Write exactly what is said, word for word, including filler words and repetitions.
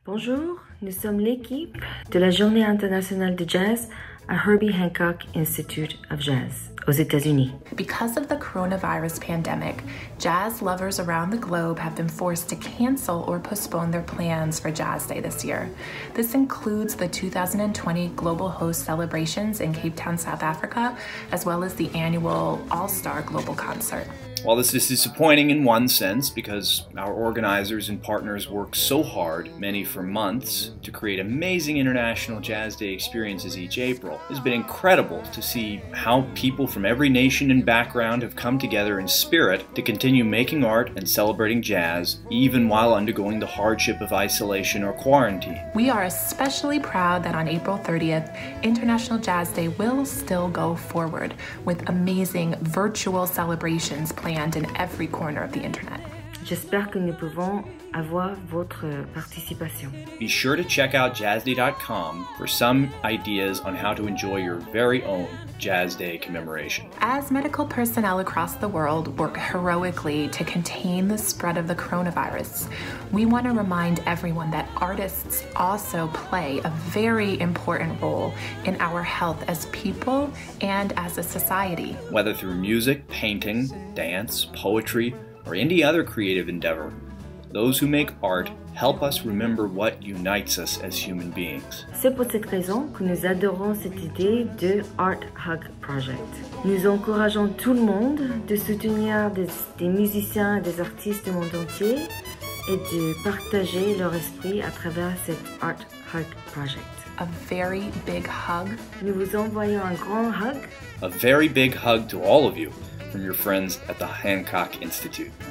Bonjour, nous sommes l'équipe de la Journée internationale de jazz à Herbie Hancock Institute of Jazz aux États-Unis. Because of the coronavirus pandemic, jazz lovers around the globe have been forced to cancel or postpone their plans for Jazz Day this year. This includes the two thousand twenty Global Host celebrations in Cape Town, South Africa, as well as the annual All-Star Global Concert. While this is disappointing in one sense because our organizers and partners work so hard, many for months, to create amazing international Jazz Day experiences each April, it's been incredible to see how people from every nation and background have come together in spirit to continue making art and celebrating jazz, even while undergoing the hardship of isolation or quarantine. We are especially proud that on April thirtieth, International Jazz Day will still go forward with amazing virtual celebrations planned in every corner of the internet. J'espère que nous pouvons avoir votre participation. Be sure to check out jazz day dot com for some ideas on how to enjoy your very own Jazz Day commemoration. As medical personnel across the world work heroically to contain the spread of the coronavirus, we want to remind everyone that artists also play a very important role in our health as people and as a society. Whether through music, painting, dance, poetry, or any other creative endeavor, those who make art help us remember what unites us as human beings. C'est pour cette raison que nous adorons cette idée de arthug project. Nous encourageons tout le monde de soutenir des, des musiciens et des artistes du monde entier et de partager leur esprit à travers cet arthug project. A very big hug. Nous vous envoyons un grand hug. A very big hug to all of you from your friends at the Hancock Institute.